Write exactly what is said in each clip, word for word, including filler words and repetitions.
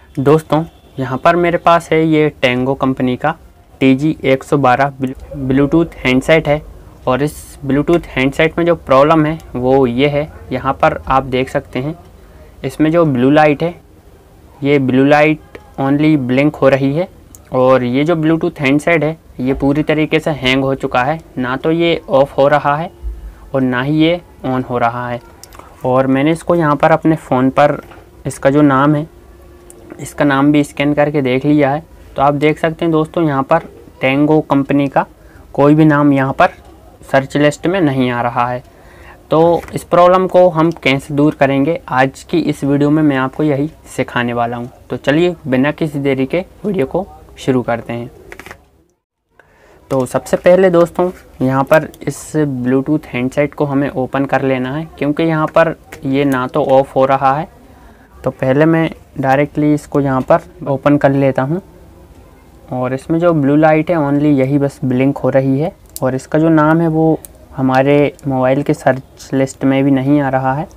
दोस्तों यहाँ पर मेरे पास है ये टेंगो कंपनी का टी जी एक सौ बारह ब्लूटूथ हैंडसेट है। और इस ब्लूटूथ हैंडसेट में जो प्रॉब्लम है वो ये है, यहाँ पर आप देख सकते हैं इसमें जो ब्लू लाइट है ये ब्लू लाइट ओनली ब्लिंक हो रही है। और ये जो ब्लूटूथ हैंडसेट है ये पूरी तरीके से हैंग हो चुका है, ना तो ये ऑफ़ हो रहा है और ना ही ये ऑन हो रहा है। और मैंने इसको यहाँ पर अपने फ़ोन पर इसका जो नाम है इसका नाम भी स्कैन करके देख लिया है। तो आप देख सकते हैं दोस्तों यहाँ पर टेंगो कंपनी का कोई भी नाम यहाँ पर सर्च लिस्ट में नहीं आ रहा है। तो इस प्रॉब्लम को हम कैसे दूर करेंगे, आज की इस वीडियो में मैं आपको यही सिखाने वाला हूँ। तो चलिए बिना किसी देरी के वीडियो को शुरू करते हैं। तो सबसे पहले दोस्तों यहाँ पर इस ब्लूटूथ हैंडसेट को हमें ओपन कर लेना है, क्योंकि यहाँ पर ये ना तो ऑफ़ हो रहा है। तो पहले मैं डायरेक्टली इसको यहाँ पर ओपन कर लेता हूँ और इसमें जो ब्लू लाइट है ओनली यही बस ब्लिंक हो रही है। और इसका जो नाम है वो हमारे मोबाइल के सर्च लिस्ट में भी नहीं आ रहा है।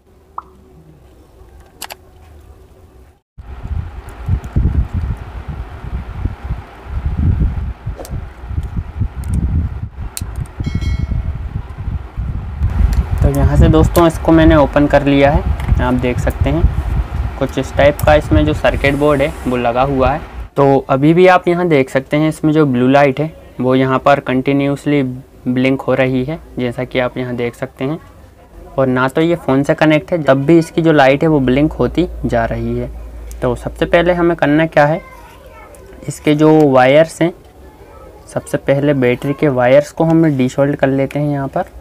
तो यहाँ से दोस्तों इसको मैंने ओपन कर लिया है, आप देख सकते हैं कुछ इस टाइप का इसमें जो सर्किट बोर्ड है वो लगा हुआ है। तो अभी भी आप यहाँ देख सकते हैं इसमें जो ब्लू लाइट है वो यहाँ पर कंटिन्यूसली ब्लिंक हो रही है, जैसा कि आप यहाँ देख सकते हैं। और ना तो ये फ़ोन से कनेक्ट है, तब भी इसकी जो लाइट है वो ब्लिंक होती जा रही है। तो सबसे पहले हमें करना क्या है, इसके जो वायर्स हैं सबसे पहले बैटरी के वायर्स को हम डिसोल्ड कर लेते हैं यहाँ पर।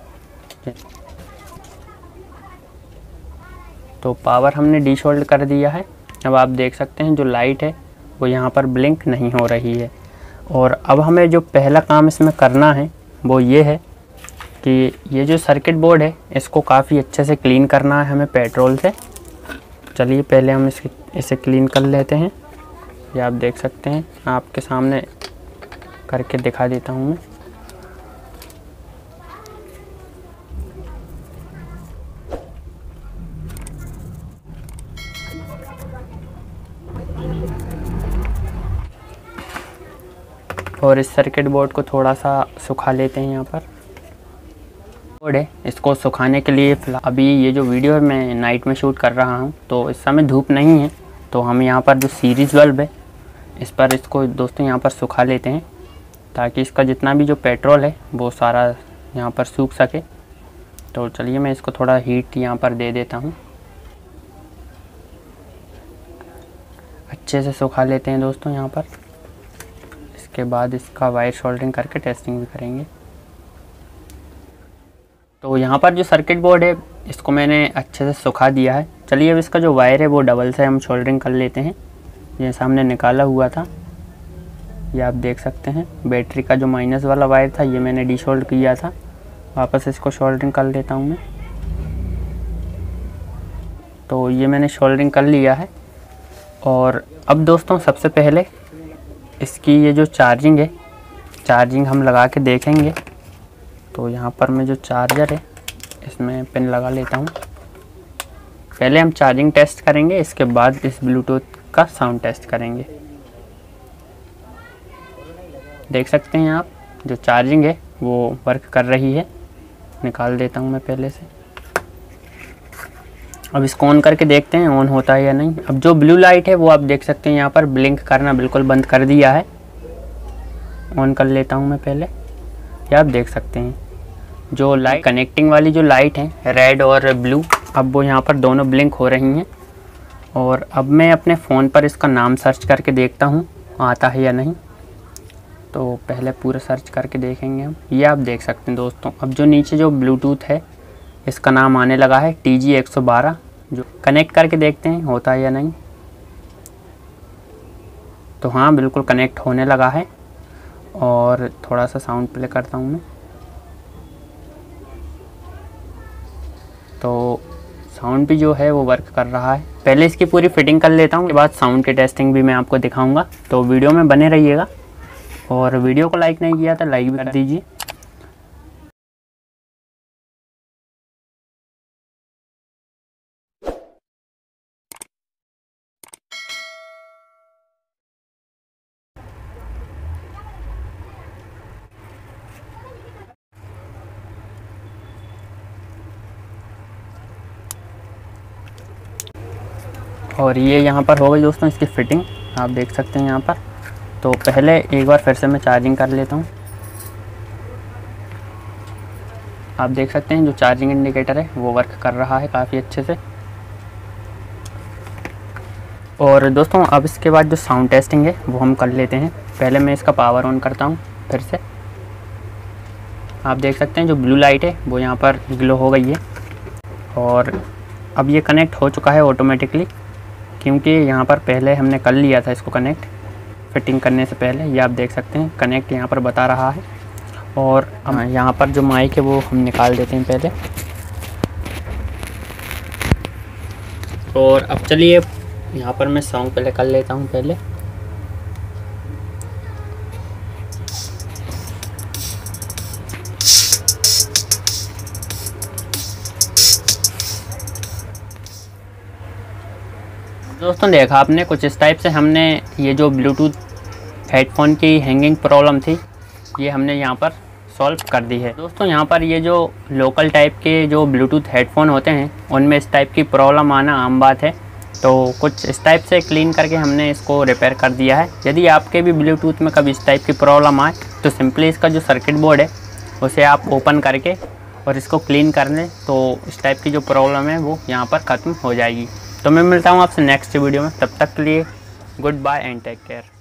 तो पावर हमने डिसोल्ड कर दिया है। अब आप देख सकते हैं जो लाइट है वो यहाँ पर ब्लिंक नहीं हो रही है। और अब हमें जो पहला काम इसमें करना है वो ये है कि ये जो सर्किट बोर्ड है इसको काफ़ी अच्छे से क्लीन करना है हमें पेट्रोल से। चलिए पहले हम इसकी इसे क्लीन कर लेते हैं। ये आप देख सकते हैं, आपके सामने करके दिखा देता हूँ मैं। और इस सर्किट बोर्ड को थोड़ा सा सुखा लेते हैं। यहाँ पर बोर्ड है, इसको सुखाने के लिए फिलहाल अभी ये जो वीडियो है मैं नाइट में शूट कर रहा हूँ, तो इस समय धूप नहीं है। तो हम यहाँ पर जो सीरीज़ बल्ब है इस पर इसको दोस्तों यहाँ पर सुखा लेते हैं, ताकि इसका जितना भी जो पेट्रोल है वो सारा यहाँ पर सूख सके। तो चलिए मैं इसको थोड़ा हीट यहाँ पर दे देता हूँ, अच्छे से सुखा लेते हैं दोस्तों यहाँ पर। के बाद इसका वायर सोल्डरिंग करके टेस्टिंग भी करेंगे। तो यहाँ पर जो सर्किट बोर्ड है इसको मैंने अच्छे से सुखा दिया है। चलिए अब इसका जो वायर है वो डबल से हम सोल्डरिंग कर लेते हैं, जैसा हमने निकाला हुआ था। ये आप देख सकते हैं बैटरी का जो माइनस वाला वायर था ये मैंने डिसोल्ड किया था, वापस इसको सोल्डरिंग कर लेता हूँ मैं। तो ये मैंने सोल्डरिंग कर लिया है। और अब दोस्तों सबसे पहले इसकी ये जो चार्जिंग है चार्जिंग हम लगा के देखेंगे। तो यहाँ पर मैं जो चार्जर है इसमें पिन लगा लेता हूँ। पहले हम चार्जिंग टेस्ट करेंगे, इसके बाद इस ब्लूटूथ का साउंड टेस्ट करेंगे। देख सकते हैं आप जो चार्जिंग है वो वर्क कर रही है। निकाल देता हूँ मैं पहले से। अब इसको ऑन करके देखते हैं ऑन होता है या नहीं। अब जो ब्लू लाइट है वो आप देख सकते हैं यहाँ पर ब्लिंक करना बिल्कुल बंद कर दिया है। ऑन कर लेता हूँ मैं पहले। ये आप देख सकते हैं जो लाइट कनेक्टिंग वाली जो लाइट है रेड और ब्लू, अब वो यहाँ पर दोनों ब्लिंक हो रही हैं। और अब मैं अपने फ़ोन पर इसका नाम सर्च करके देखता हूँ आता है या नहीं। तो पहले पूरा सर्च करके देखेंगे हम। ये आप देख सकते हैं दोस्तों अब जो नीचे जो ब्लूटूथ है इसका नाम आने लगा है टी जी एक सौ बारह। जो कनेक्ट करके देखते हैं होता है या नहीं। तो हाँ बिल्कुल कनेक्ट होने लगा है। और थोड़ा सा साउंड प्ले करता हूँ मैं। तो साउंड भी जो है वो वर्क कर रहा है। पहले इसकी पूरी फिटिंग कर लेता हूँ, उसके बाद साउंड की टेस्टिंग भी मैं आपको दिखाऊंगा। तो वीडियो में बने रहिएगा। और वीडियो को लाइक नहीं किया तो लाइक भी कर दीजिए। और ये यहाँ पर हो गई दोस्तों इसकी फ़िटिंग, आप देख सकते हैं यहाँ पर। तो पहले एक बार फिर से मैं चार्जिंग कर लेता हूँ। आप देख सकते हैं जो चार्जिंग इंडिकेटर है वो वर्क कर रहा है काफ़ी अच्छे से। और दोस्तों अब इसके बाद जो साउंड टेस्टिंग है वो हम कर लेते हैं। पहले मैं इसका पावर ऑन करता हूँ फिर से। आप देख सकते हैं जो ब्लू लाइट है वो यहाँ पर ग्लो हो गई है और अब ये कनेक्ट हो चुका है ऑटोमेटिकली, क्योंकि यहाँ पर पहले हमने कर लिया था इसको कनेक्ट फिटिंग करने से पहले। ये आप देख सकते हैं कनेक्ट यहाँ पर बता रहा है। और यहाँ पर जो माइक है वो हम निकाल देते हैं पहले। और अब चलिए यहाँ पर मैं सॉन्ग प्ले कर लेता हूँ पहले। दोस्तों देखा आपने कुछ इस टाइप से हमने ये जो ब्लूटूथ हेडफोन की हैंगिंग प्रॉब्लम थी ये हमने यहाँ पर सॉल्व कर दी है। दोस्तों यहाँ पर ये जो लोकल टाइप के जो ब्लूटूथ हेडफोन होते हैं उनमें इस टाइप की प्रॉब्लम आना आम बात है। तो कुछ इस टाइप से क्लीन करके हमने इसको रिपेयर कर दिया है। यदि आपके भी ब्लूटूथ में कभी इस टाइप की प्रॉब्लम आए तो सिंपली इसका जो सर्किट बोर्ड है उसे आप ओपन करके और इसको क्लीन कर लें तो इस टाइप की जो प्रॉब्लम है वो यहाँ पर ख़त्म हो जाएगी। तो मैं मिलता हूँ आपसे नेक्स्ट वीडियो में, तब तक के लिए good bye and take care.